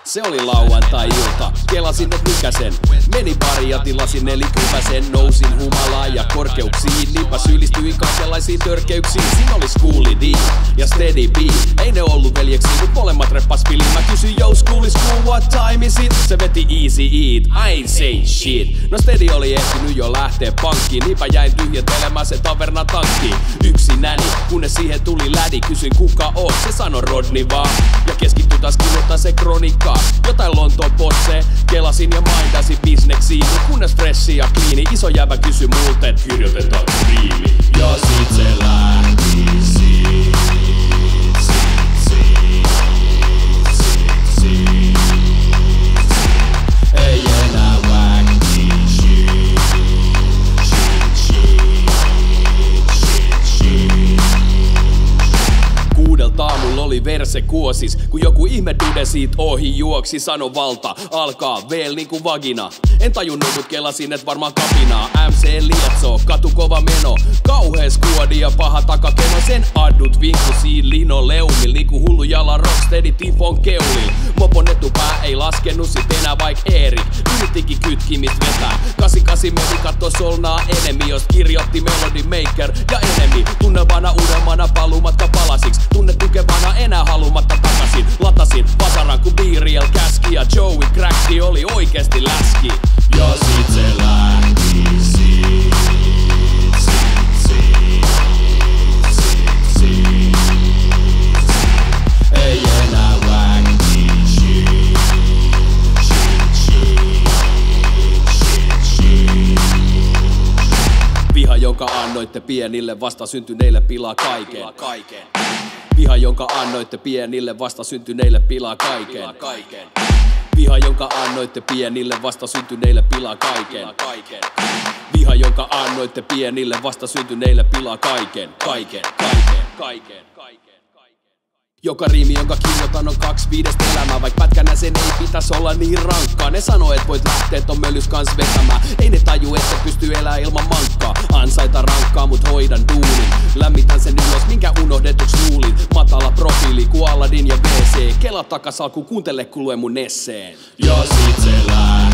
Se oli lauantai-ilta, kelasin et nykäsen. Meni pari ja tilasin 40. Nousin humalaan ja korkeuksiin. Niinpä syyllistyin kaikenlaisiin törkeyksiin. Siinä oli Schooly D ja Steady B. Ei ne ollut veljeksi, mut molemmat reppas filin. Mä kysyin yo Schooly school, what time is it? Se veti easy eat, I ain't say shit. No Steady oli ehtinyt jo lähteä pankkiin. Niinpä jäin tyhjentelemään se tavernan tankkiin. Yksinäni, kunnes siihen tuli lädi. Kysyin kuka oot, se sanoi Rodney vaan. Ja keskittyi taas kirjoittaa se kronikkaa. Jotain Lontoon posse, kelasin ja maindasin bisneksiin. Kunnes freshi ja kliini, iso jäbä kysyi multa, et kirjoitetaan riimi. Ja sit se lähti ei enää wacki Kuudelta aamulla oli verse kuosis, kun joku ihme dude siitä ohi juoksi. Sano valta, alkaa veel niinku vagina. En tajunnut, mut kelasin, et varmaan kapinaa. MC lietsoo, katu kova meno. Kauhea skuodi ja paha takakeno. Sen addut vinkkusiin linoleumil, niinku hullu jala Rocksteady tifon keulil. Mopon etupää ei laskenut sit enää vaik Erik. Yrittikin kytkimist vetää. 88 meni katto solnaa enemi, jos kirjoitti Melody Maker ja enemi. Tunnelmana uudemmana paluumatka palasiks. Tunne tukevana enää halumatta takasin. Latasin vasaran ku Biriel käski ja Joey Crackti oli oikeesti läski. Ja sit se lähti ei enää wacki Viha, jonka annoitte pienille vastasyntyneille pilaa kaiken. Viha, jonka annoitte pienille vastasyntyneille pilaa kaiken. Viha, jonka annoitte pienille vastasyntyneille pilaa kaiken. Viha, jonka annoitte pienille vastasyntyneille pilaa kaiken. Joka riimi, jonka kirjoitan on 2/5 elämää. Vaik pätkänä sen ei pitäis olla niin rankkaa. Ne sanoo, et voit lähteä ton möllys kans vetämään. Ei ne taju, että pystyy elää ilman mankkaa. Ansaita rankkaa, mut hoidan duunin. Lämmitän sen ylös, minkä unohdetuks luulin. Matala profiili, ku Aladdin ja WC. Kela takas alku, kuuntele ku luen mun esseen. Ja sit se